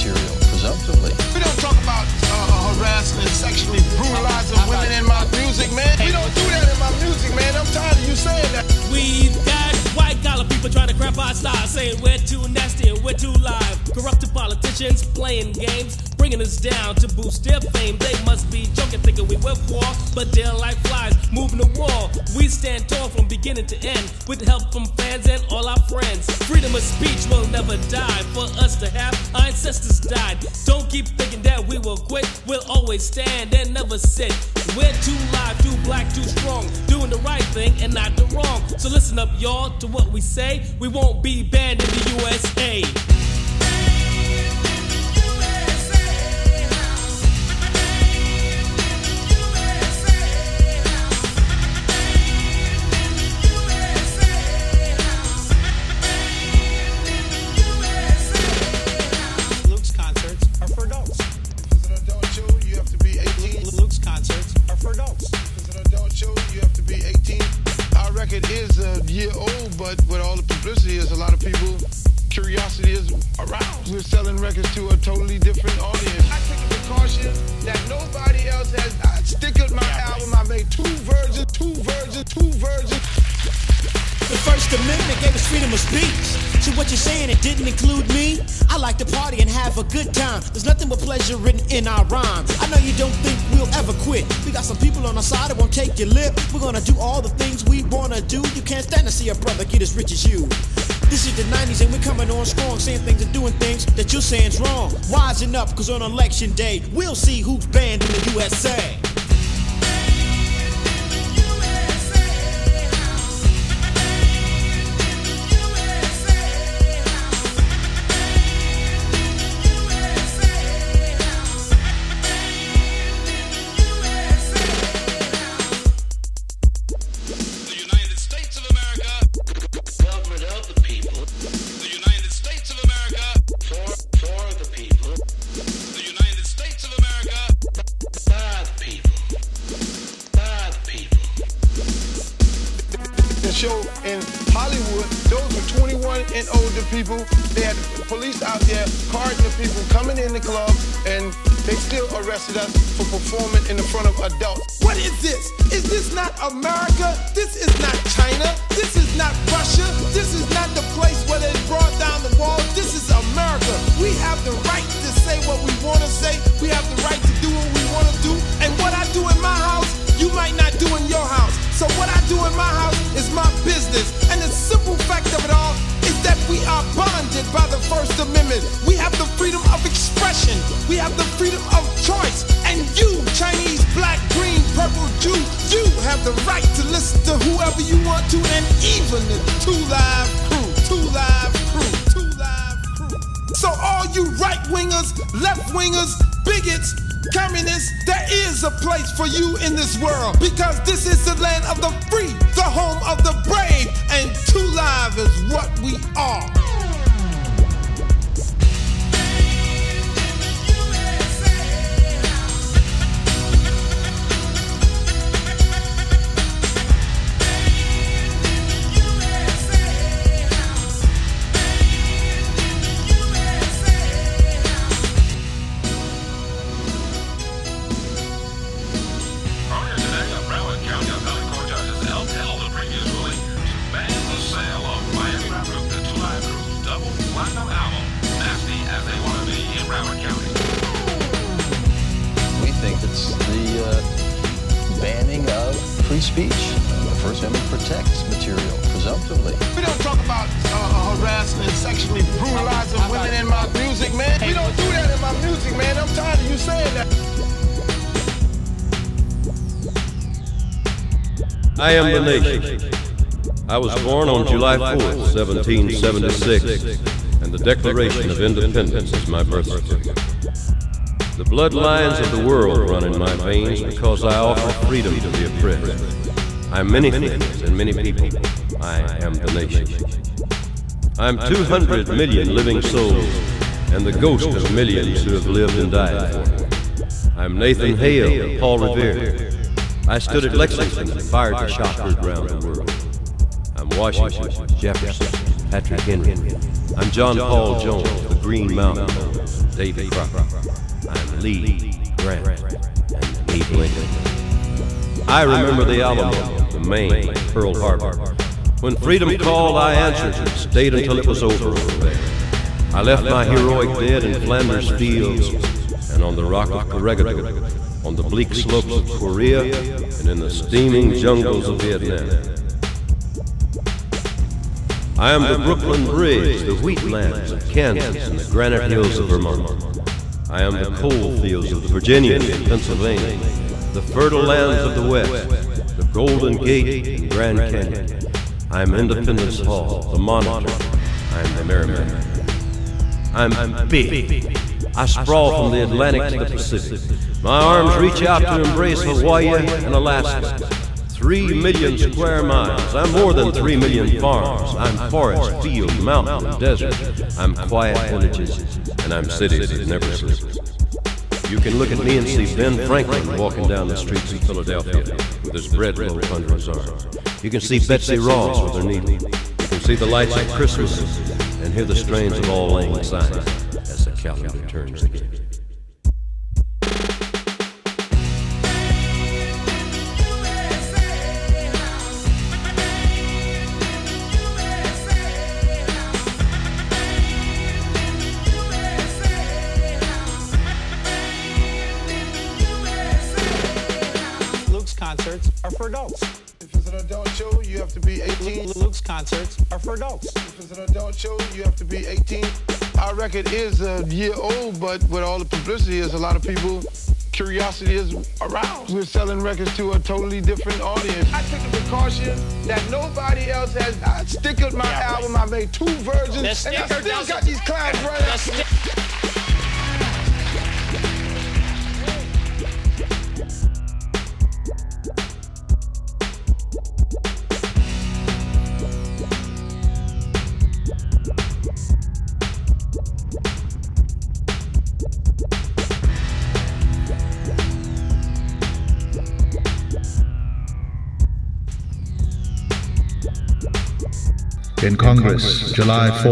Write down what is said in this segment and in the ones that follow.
material, presumptively. We don't talk about harassing and sexually brutalizing women in my music, man. We don't do that in my music, man. I'm tired of you saying that. We've got white collar people trying to crap our style, saying we're too nasty and we're too live. Corrupted politicians playing games, bringing us down to boost their fame. They must be joking, thinking we will war, but they're like flies moving the wall. We stand tall from beginning to end, with help from fans and all our friends. Freedom of speech will never die. For us to have, our ancestors died. Don't keep thinking that we will quit. We'll always stand and never sit. We're too live, too black, too strong, doing the right thing and not the wrong. So listen up, y'all, to what we say. We won't be banned in the USA. It is a year old, but with all the publicity, there's a lot of people, curiosity is aroused. We're selling records to a totally different audience. I take a precaution that nobody else has. I stick with my album, I made two versions. The First Amendment gave us freedom of speech. So what you're saying, it didn't include me? I like to party and have a good time. There's nothing but pleasure written in our rhymes. I know you don't think we'll ever quit. We got some people on our side that won't take your lip. We're gonna do all the things we wanna do. You can't stand to see a brother get as rich as you. This is the 90s and we're coming on strong, saying things and doing things that you're saying's wrong. Wisen up, cause on election day, we'll see who's banned in the USA. Show in Hollywood, those were 21 and older people. They had police out there carding the people coming in the club, and they still arrested us for performing in the front of adults. What is this? Is this not America? This is not China. This is not Russia. This is not the place where they brought down the wall. This is America. We have the right to say what we want to say. We have the right to do what we want to do. And what I do in my house, you might not do in your house. So what I do in my house is my business. And the simple fact of it all is that we are bonded by the First Amendment. We have the freedom of expression. We have the freedom of choice. And you, Chinese, black, green, purple, Jew, you have the right to listen to whoever you want to, and even the Two Live Crew. So all you right-wingers, left-wingers, bigots, communists, there is a place for you in this world, because this is the land of the free, the home of the brave, and Two Live is what we are. Free speech. The First Amendment protects material, presumptively. We don't talk about harassing and sexually brutalizing women in my music, man. We don't do that in my music, man. I'm tired of you saying that. I am the nation. I was born on July 4th, 1776, and the Declaration of Independence is my birth certificate. The bloodlines of the world run in my veins because I offer freedom to the oppressed. I'm many things and many people. I am the nation. I'm 200 million living souls and the ghost of millions who have lived and died for me. I'm Nathan Hale and Paul Revere. I stood at Lexington and fired the shot heard round the world. I'm Washington, Jefferson, Patrick Henry. I'm John Paul Jones, the Green Mountain. Davy Crockett. I'm Lee Grant and Abe Lincoln. I remember the Alamo, the Maine, Pearl Harbor. When freedom called, I answered and stayed until it was over there. I left my heroic dead in Flanders fields and on the rock of Corregidor, on the bleak slopes of Korea, and in the steaming jungles of Vietnam. I am the Brooklyn Bridge, the wheatlands of Kansas, and the granite hills of Vermont. I am the coal fields of Virginia and Pennsylvania, the fertile lands of the West, the Golden Gate and Grand Canyon. I am Independence Hall, the Monitor. I am the Merrimack. I'm big. I sprawl from the Atlantic to the Pacific. My arms reach out to embrace Hawaii and Alaska. 3 million square miles. I'm more than 3 million farms. I'm forest, field, mountain, and desert. I'm quiet villages, and I'm cities that never sleep. You can look at me and see Ben Franklin walking down the streets of Philadelphia with his bread loaf under his arm. You can see Betsy Ross with her needle. You can see the lights of Christmas and hear the strains of Auld Lang Syne as the calendar turns again. Concerts are for adults. If it's an adult show, you have to be 18. Luke's concerts are for adults. If it's an adult show, you have to be 18. Our record is a year old, but with all the publicity, there's a lot of people, curiosity is aroused. We're selling records to a totally different audience. I took the precaution that nobody else has. I stickered my album. I made 2 versions, and I still got these clowns running. In Congress, July 4,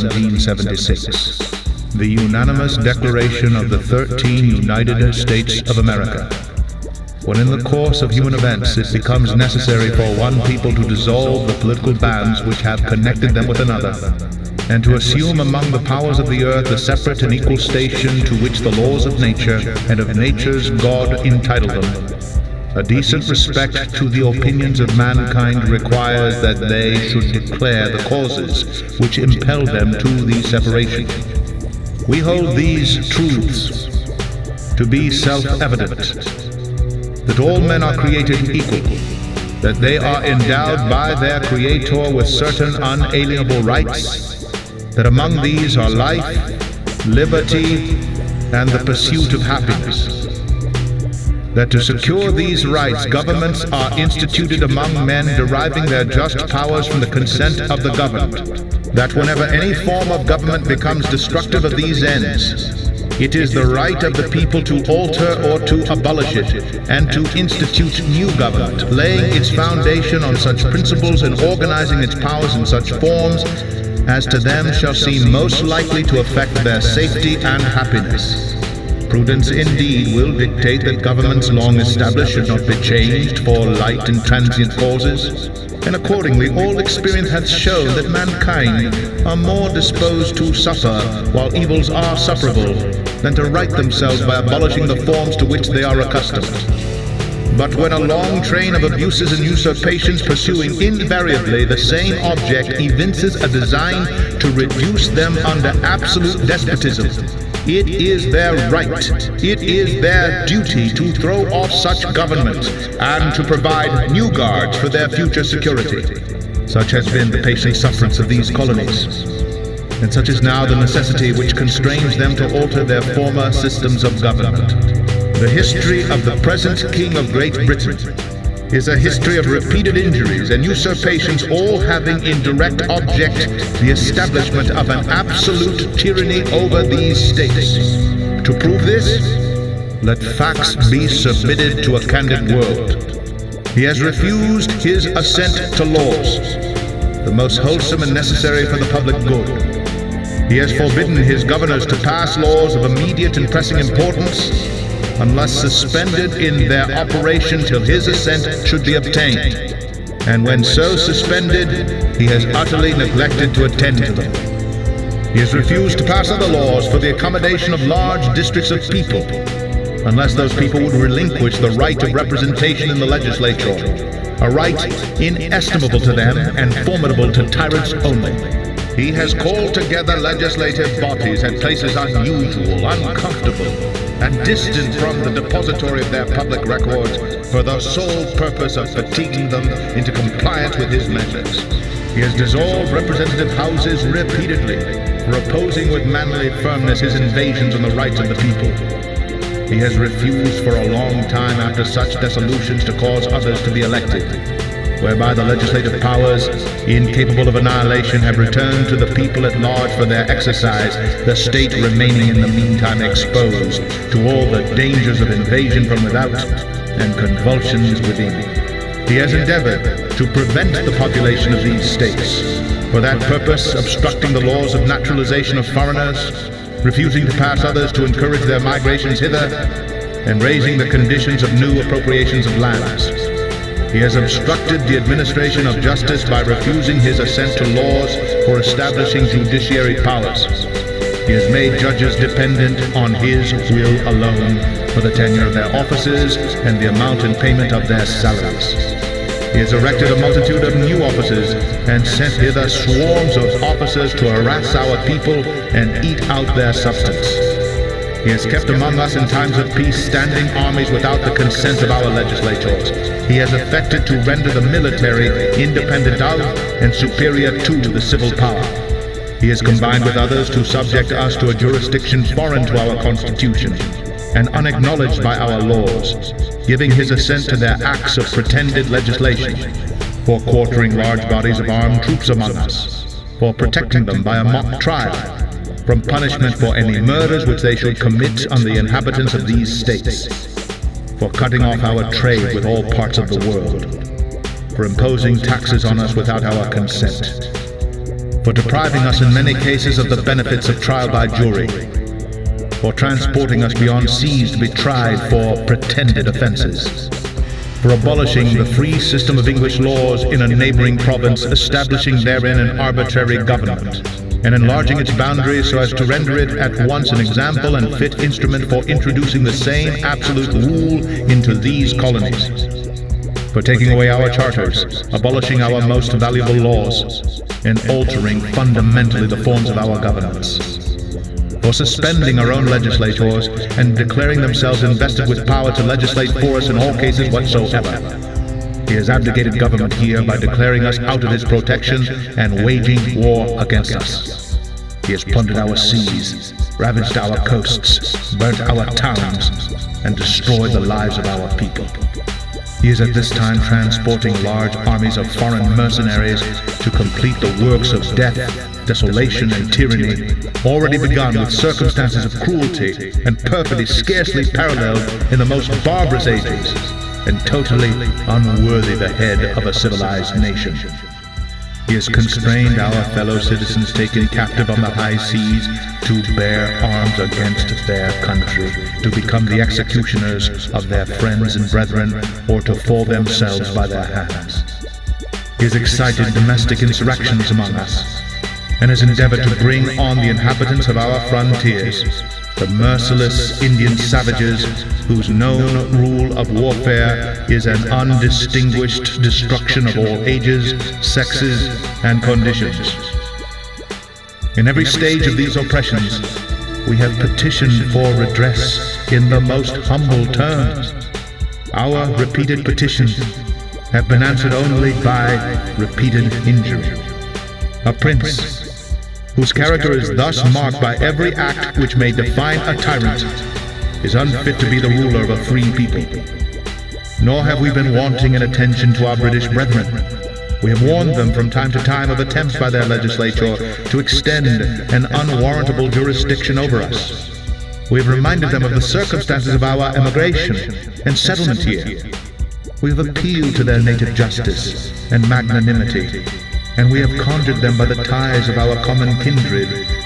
1776, the unanimous declaration of the 13 United States of America. When in the course of human events it becomes necessary for one people to dissolve the political bands which have connected them with another, and to assume among the powers of the earth a separate and equal station to which the laws of nature and of nature's God entitle them, a decent respect to the opinions of mankind requires that they should declare the causes which impel them to the separation. We hold these truths to be self-evident, that all men are created equal, that they are endowed by their Creator with certain unalienable rights, that among these are life, liberty, and the pursuit of happiness. That to secure these rights, governments are instituted among men deriving their just powers from the consent of the governed. That whenever any form of government becomes destructive of these ends, it is the right of the people to alter or to abolish it, and to institute new government, laying its foundation on such principles and organizing its powers in such forms as to them shall seem most likely to affect their safety and happiness. Prudence indeed will dictate that governments long established should not be changed for light and transient causes, and accordingly all experience hath shown that mankind are more disposed to suffer while evils are sufferable than to right themselves by abolishing the forms to which they are accustomed. But when a long train of abuses and usurpations pursuing invariably the same object evinces a design to reduce them under absolute despotism, it is their right, it is their duty to throw off such government and to provide new guards for their future security. Such has been the patient sufferance of these colonies, and such is now the necessity which constrains them to alter their former systems of government. The history of the present King of Great Britain is a history of repeated injuries and usurpations, all having in direct object the establishment of an absolute tyranny over these states. To prove this, let facts be submitted to a candid world. He has refused his assent to laws, the most wholesome and necessary for the public good. He has forbidden his governors to pass laws of immediate and pressing importance unless suspended in their operation till his assent should be obtained. And when so suspended, he has utterly neglected to attend to them. He has refused to pass other laws for the accommodation of large districts of people, unless those people would relinquish the right of representation in the legislature, a right inestimable to them and formidable to tyrants only. He has called together legislative bodies at places unusual, uncomfortable, and distant from the depository of their public records for the sole purpose of fatiguing them into compliance with his measures. He has dissolved representative houses repeatedly for opposing with manly firmness his invasions on the rights of the people. He has refused for a long time after such dissolutions to cause others to be elected, whereby the legislative powers, incapable of annihilation, have returned to the people at large for their exercise, the state remaining in the meantime exposed to all the dangers of invasion from without and convulsions within. He has endeavored to prevent the population of these states, for that purpose obstructing the laws of naturalization of foreigners, refusing to pass others to encourage their migrations hither, and raising the conditions of new appropriations of lands. He has obstructed the administration of justice by refusing his assent to laws for establishing judiciary powers. He has made judges dependent on his will alone for the tenure of their offices and the amount and payment of their salaries. He has erected a multitude of new offices and sent hither swarms of officers to harass our people and eat out their substance. He has kept among us in times of peace standing armies without the consent of our legislators. He has affected to render the military independent of and superior to the civil power. He has combined with others to subject us to a jurisdiction foreign to our Constitution and unacknowledged by our laws, giving his assent to their acts of pretended legislation, for quartering large bodies of armed troops among us, for protecting them by a mock trial, from punishment for any murders which they should commit on the inhabitants of these states, for cutting off our trade with all parts of the world, for imposing taxes on us without our consent, for depriving us in many cases of the benefits of trial by jury, for transporting us beyond seas to be tried for pretended offenses, for abolishing the free system of English laws in a neighboring province, establishing therein an arbitrary government, and enlarging its boundaries so as to render it at once an example and fit instrument for introducing the same absolute rule into these colonies, for taking away our charters, abolishing our most valuable laws, and altering fundamentally the forms of our governments, for suspending our own legislators and declaring themselves invested with power to legislate for us in all cases whatsoever. He has abdicated government here by declaring us out of his protection and waging war against us. He has plundered our seas, ravaged our coasts, burnt our towns, and destroyed the lives of our people. He is at this time transporting large armies of foreign mercenaries to complete the works of death, desolation, and tyranny, already begun with circumstances of cruelty and perfidy scarcely paralleled in the most barbarous ages, and totally unworthy the head of a civilized nation. He has constrained our fellow citizens taken captive on the high seas to bear arms against their country, to become the executioners of their friends and brethren, or to fall themselves by their hands. He has excited domestic insurrections among us, and has endeavored to bring on the inhabitants of our frontiers, the merciless Indian savages whose known rule of warfare is an undistinguished destruction of all ages, sexes, and conditions. In every stage of these oppressions, we have petitioned for redress in the most humble terms. Our repeated petitions have been answered only by repeated injury. A prince whose character is thus marked by every act which may define a tyrant is unfit to be the ruler of a free people. Nor have we been wanting in attention to our British brethren. We have warned them from time to time of attempts by their legislature to extend an unwarrantable jurisdiction over us. We have reminded them of the circumstances of our emigration and settlement here. We have appealed to their native justice and magnanimity, and we have conjured them by the ties of our common kindred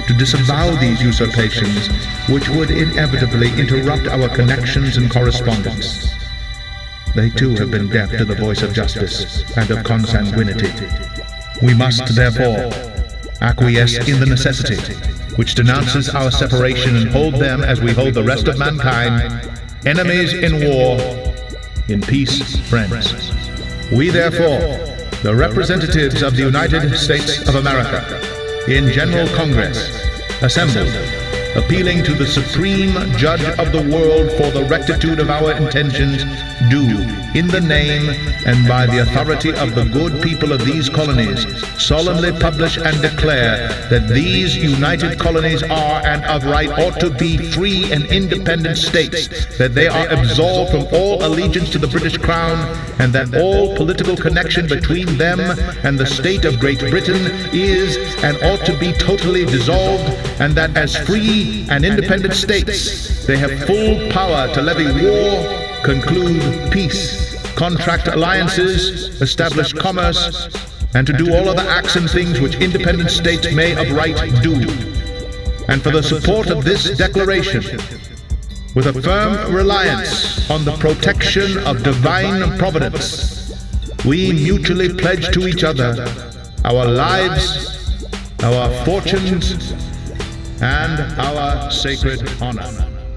to disavow these usurpations, which would inevitably interrupt our connections and correspondence. They too have been deaf to the voice of justice and of consanguinity. We must, therefore, acquiesce in the necessity which denounces our separation and hold them as we hold the rest of mankind, enemies in war, in peace, friends. We therefore, the representatives of the United States of America, in General Congress, assembled, appealing to the Supreme Judge of the world for the rectitude of our intentions, do, in the name and by the authority of the good people of these colonies, solemnly publish and declare that these united colonies are and of right ought to be free and independent states, that they are absolved from all allegiance to the British Crown, and that all political connection between them and the state of Great Britain is and ought to be totally dissolved, and that as free and independent states they have full power to levy war, conclude peace, contract alliances, establish commerce, and to do all other acts and things which independent states may of right do. And for the support of this declaration, with a firm reliance on the protection of divine providence, we mutually pledge to each other our lives, our fortunes, and our sacred honor.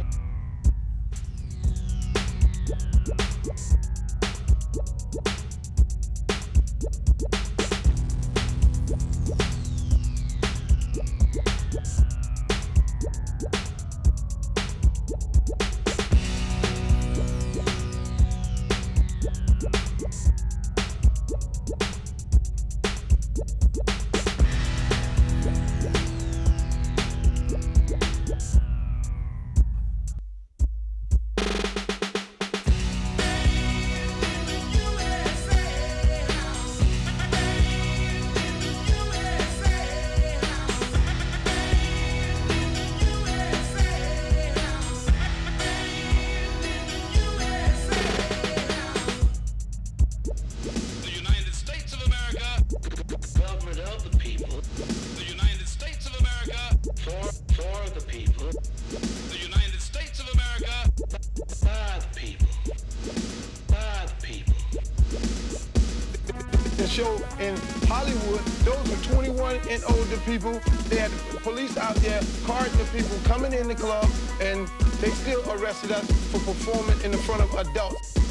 Show in Hollywood, those were 21 and older people. They had police out there carding the people coming in the club, and they still arrested us for performing in the front of adults.